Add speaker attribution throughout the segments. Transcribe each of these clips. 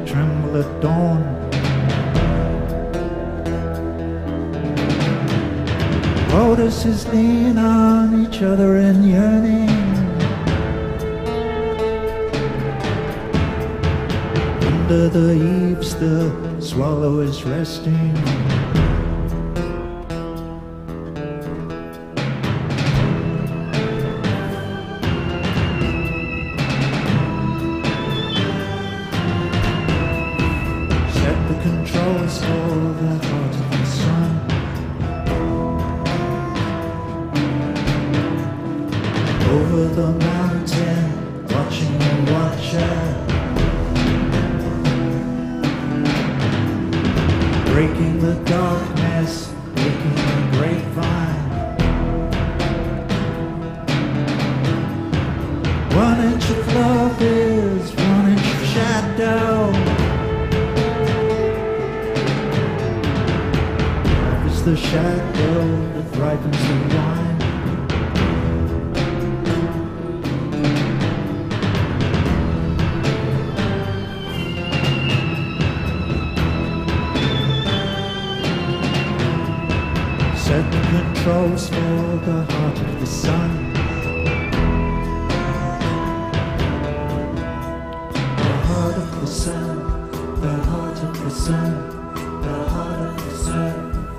Speaker 1: tremble at dawn. Lotuses lean on each other in yearning. Under the eaves the swallow is resting. Controls for the heart of the sun. Over the mountain, watching the watcher, breaking the darkness, breaking the grapevine. 1 inch of love is 1 inch of shadow. The shadow that ripens the wine. Set the controls for the heart of the sun. The heart of the sun, the heart of the sun, the heart of the sun.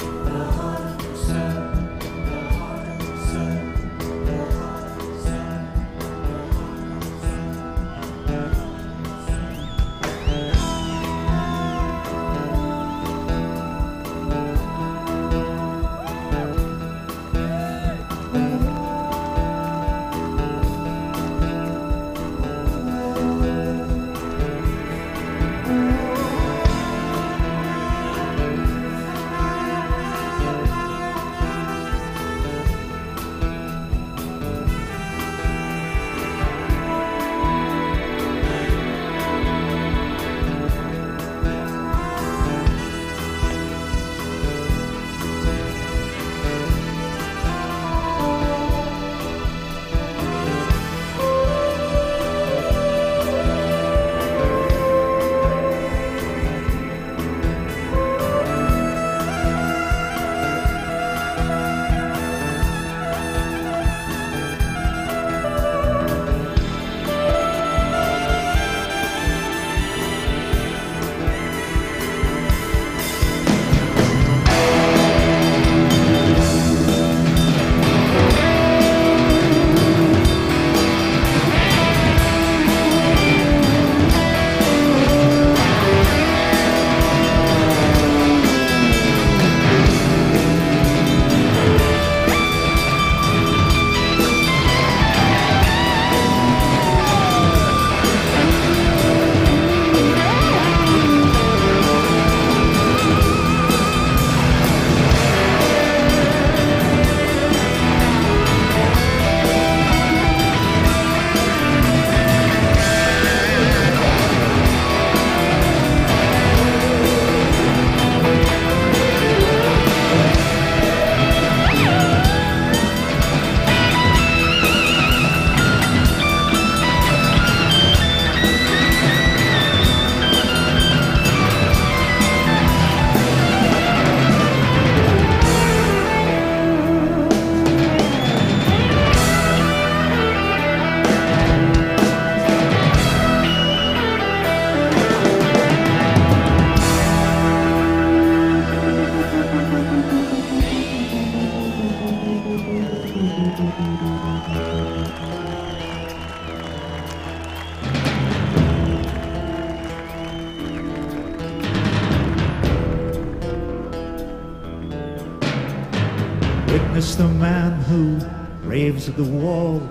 Speaker 1: Witness the man who raves at the wall,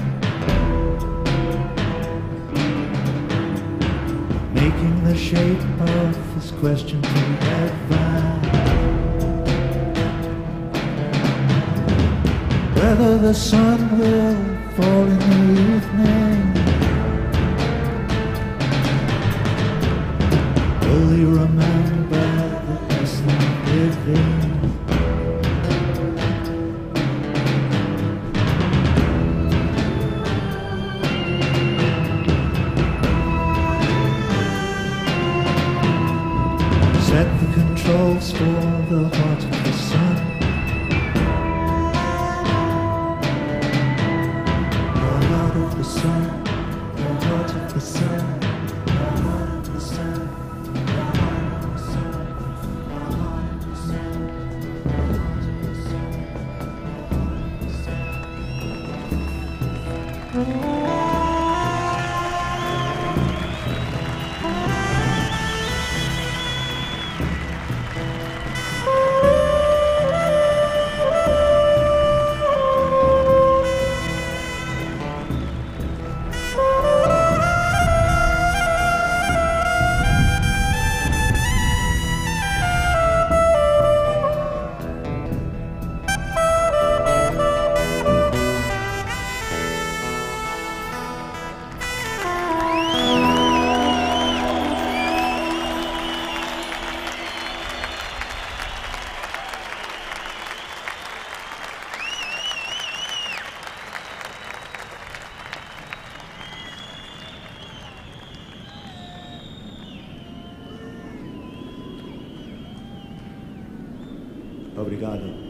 Speaker 1: making the shape of his question to heaven. Whether the sun will fall in the evening, will he remember the lesson of living? Set the controls for the heart of the sun. The heart of the sun, the heart of the sun, the heart of the sun, the heart of the sun, the heart of the sun, the heart of the sun, the heart of the sun. Obrigado.